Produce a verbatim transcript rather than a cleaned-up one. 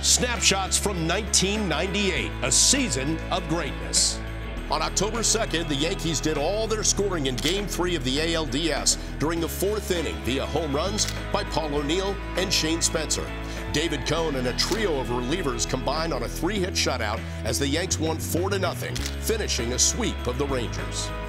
Snapshots from nineteen ninety-eight, a season of greatness. On October second, the Yankees did all their scoring in Game three of the A L D S during the fourth inning via home runs by Paul O'Neill and Shane Spencer. David Cohn and a trio of relievers combined on a three-hit shutout as the Yanks won four to nothing, finishing a sweep of the Rangers.